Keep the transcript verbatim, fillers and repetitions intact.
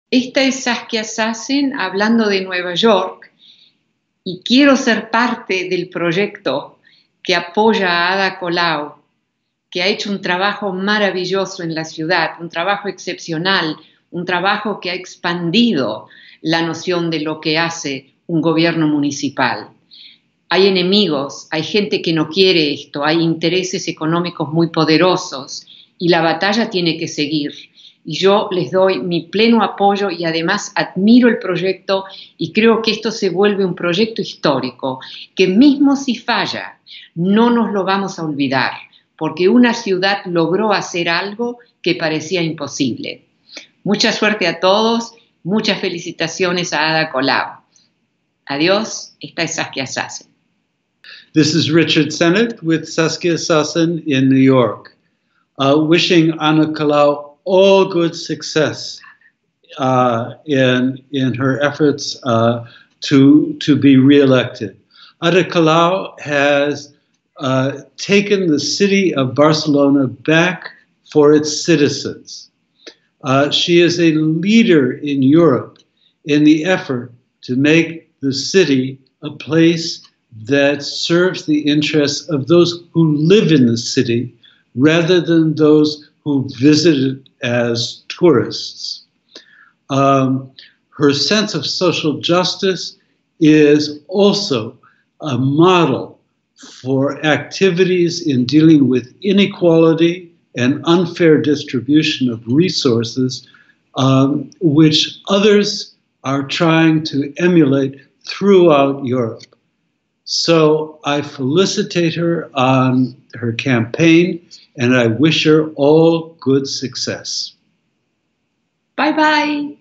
Esta es Saskia Sassen hablando de Nueva York y quiero ser parte del proyecto que apoya a Ada Colau, que ha hecho un trabajo maravilloso en la ciudad, un trabajo excepcional, un trabajo que ha expandido la noción de lo que hace un gobierno municipal. Hay enemigos, hay gente que no quiere esto, hay intereses económicos muy poderosos y la batalla tiene que seguir. Y yo les doy mi pleno apoyo y además admiro el proyecto y creo que esto se vuelve un proyecto histórico, que mismo si falla, no nos lo vamos a olvidar, porque una ciudad logró hacer algo que parecía imposible. Mucha suerte a todos, muchas felicitaciones a Ada Colau. Adiós, esta es Saskia Sassen. This is Richard Sennett with Saskia Sassen in New York, uh, wishing Ada Colau all good success uh, in, in her efforts uh, to, to be reelected. Ada Colau has uh, taken the city of Barcelona back for its citizens. Uh, she is a leader in Europe in the effort to make the city a place that serves the interests of those who live in the city rather than those who visit it as tourists. Um, her sense of social justice is also a model for activities in dealing with inequality and unfair distribution of resources, um, which others are trying to emulate throughout Europe. So I felicitate her on her campaign, and I wish her all good success. Bye bye.